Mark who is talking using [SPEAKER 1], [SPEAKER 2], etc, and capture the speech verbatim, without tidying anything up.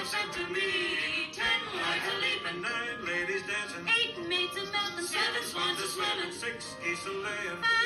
[SPEAKER 1] said to me, ten like a leaping,
[SPEAKER 2] nine ladies dancing,
[SPEAKER 1] eight maids a melting,
[SPEAKER 2] seven swans a swimming, six geese a laying,
[SPEAKER 1] five